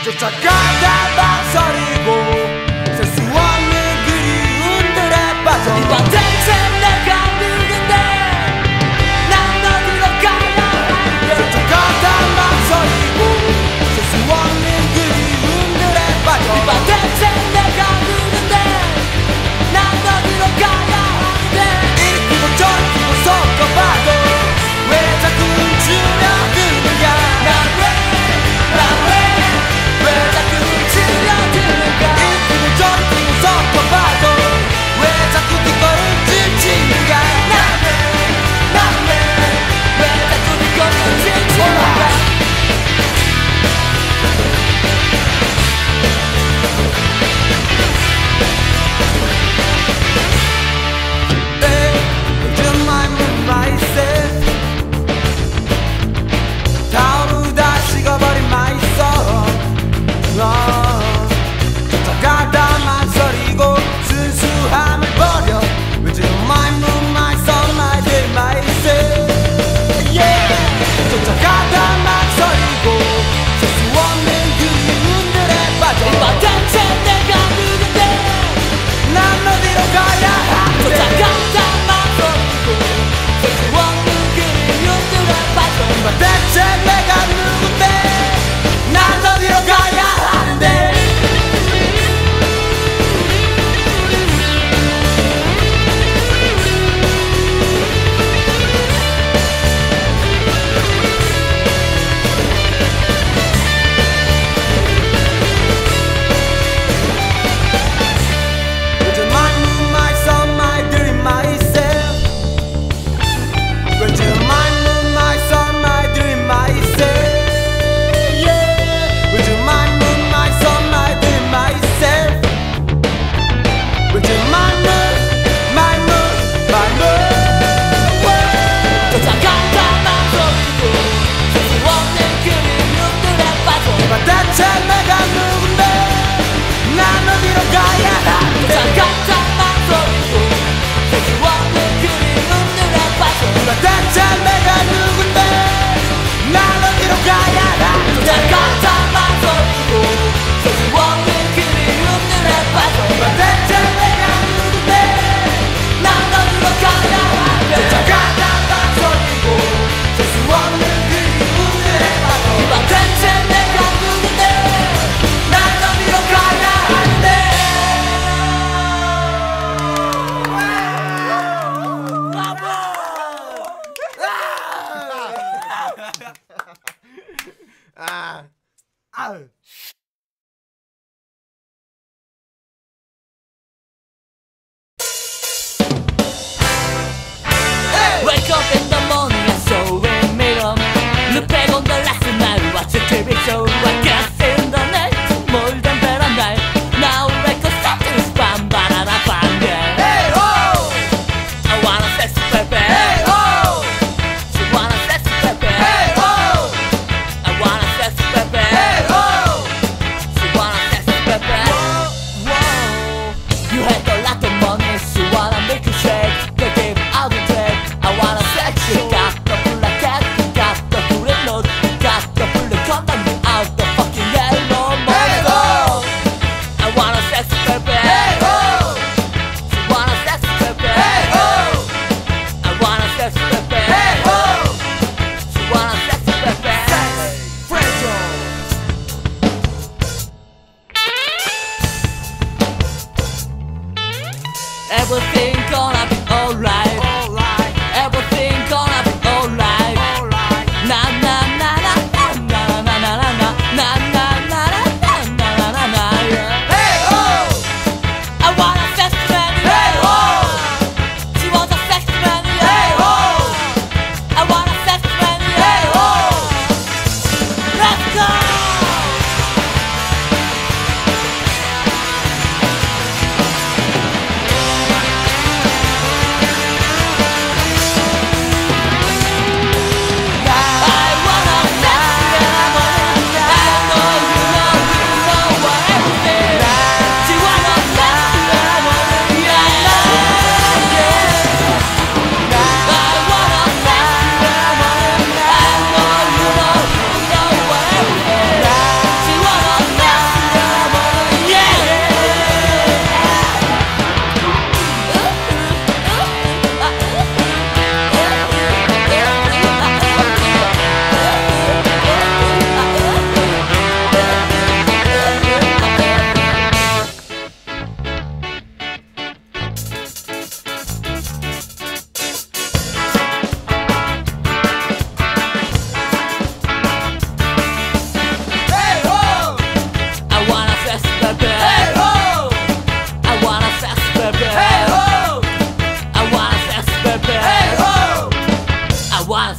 쫓아가다 망설이고 셀 수 없는 그리움들에 빠져 이번 대체 내가 누군데 난 어디로 가야 하는데 쫓아가다 망설이고 셀 수 없는 그리움들에 빠져 이번 대체 내가 누군데 난 어디로 가야 하는데 일으키고 저리고 섞어봐도 왜 자꾸 멈추려드느냐 왜 자꾸 멈추려드는가 일으키고 저리고 섞어봐도 왜 자꾸 뒷걸음질 치는가 왜 자꾸 뒷걸음질 치는가 타오르다 식어버린 my soul 쫓아가다 망설이고 순수함을 버려 왠지 my moon, my sun, my day, my say yeah. 쫓아가다 망설이고 셀 수 없는 그리움들에 빠져 이번 대체 내가 누군데 난 어디로 가야 하는데 쫓아가다 망설이고 셀 수 없는 그리움들에 빠져 이번 대체 내가 누군데 난 어디로 가야 하는데 왠지 my moon, my sun, my dream, myself 왠지 my moon, my sun, my dream, myself yeah. 왠지 my moon, my sun, my dream, myself 왠지 my moon, my moon, my moon 쫓아가다 망설이고 셀 수 없는 그리움들에 빠져 이번 대체 내가 누군데 난 어디로 가야 하는데 쫓아가다 망설이고 셀 수 없는 그리움들에 빠져 이번 대체 내가 누군데 난 어디로 가야 하는데 쫓아가다 망설이고 셀 수 없는 그리움들에 빠져 이번 대체 내가 누군데 난 어디로 가야 하는데 쫓아가다 망설이고 셀 수 없는 그리움들에 빠져 이번 대체 내가 누군데 난 어디로 가야 하는데 Wake up in the morning and show a mirror. Look back on the last night, watch a TV show. I guess in the night, more than better night. Now wake up, something fun, banana fun, yeah. Hey ho! I wanna sex baby. Hey ho! She wanna sex baby. Hey ho! I wanna sex baby. Hey ho!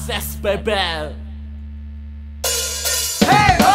success, baby. Hey ho!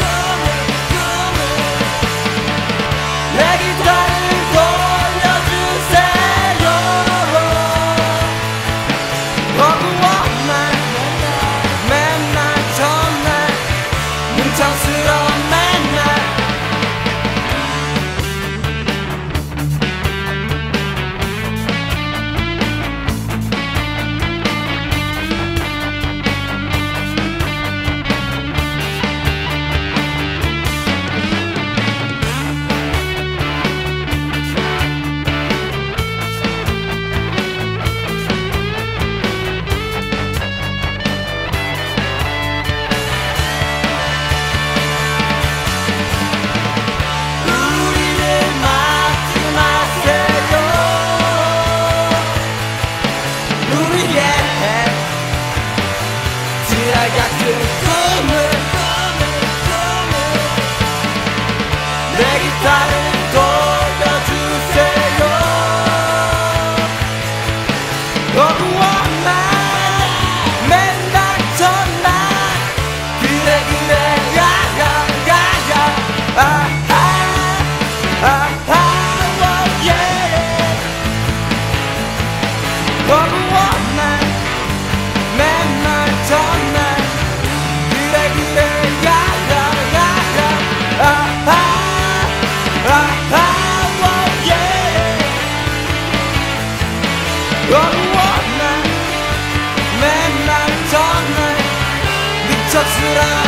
내 기타를 돌려주세요. 아슬아슬한